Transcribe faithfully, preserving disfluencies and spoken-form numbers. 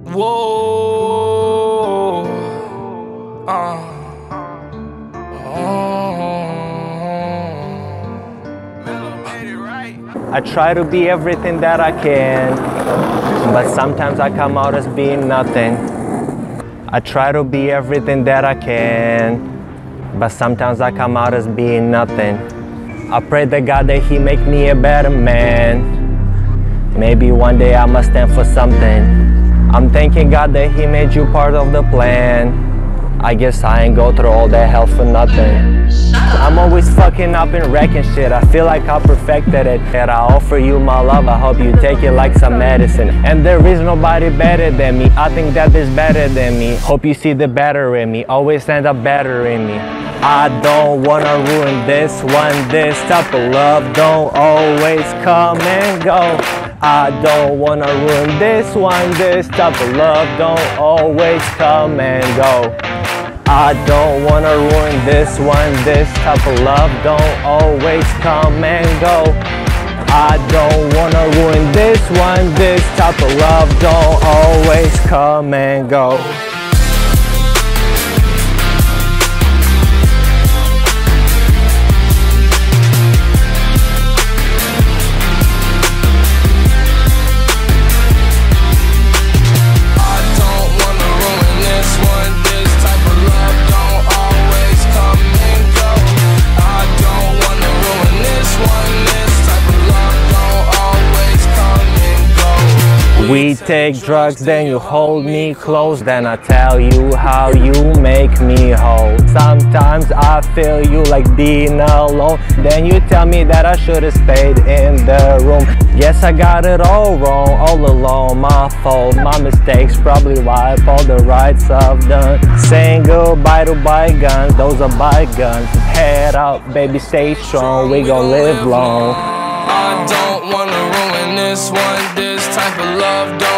Whoa. Uh. I try to be everything that I can, but sometimes I come out as being nothing. I try to be everything that I can, but sometimes I come out as being nothing. I pray to God that He make me a better man. Maybe one day I must stand for something. I'm thanking God that He made you part of the plan. I guess I ain't go through all that hell for nothing. I'm always fucking up and wrecking shit. I feel like I perfected it. And I offer you my love, I hope you take it like some medicine. And there is nobody better than me. I think that there's better than me. Hope you see the better in me. Always end up better in me. I don't wanna ruin this one. This type of love don't always come and go. I don't wanna ruin this one. This type of love don't always come and go. I don't wanna ruin this one. This type of love don't always come and go. I don't wanna ruin this one. This type of love don't always come and go. We take drugs, then you hold me close, then I tell you how you make me whole. Sometimes I feel you like being alone, then you tell me that I should have stayed in the room. Guess I got it all wrong, all alone, my fault, my mistakes, probably wipe all the rights I've done. Saying goodbye to bygones, those are bygones. Head up, baby, stay strong, we gon' live long. I don't wanna ruin this one. This type of love don't